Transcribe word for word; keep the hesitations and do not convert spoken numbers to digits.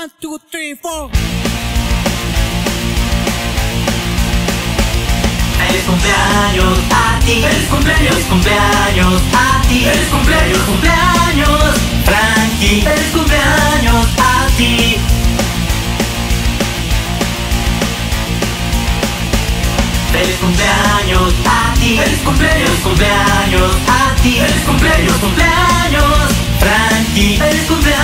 One, two, three, four. Feliz cumpleaños a ti, feliz cumpleaños, feliz cumpleaños a ti, feliz cumpleaños, cumpleaños, Frankie, feliz cumpleaños a ti. Feliz cumpleaños a ti, feliz cumpleaños, cumpleaños a ti, feliz cumpleaños, cumpleaños, Frankie, feliz cumpleaños.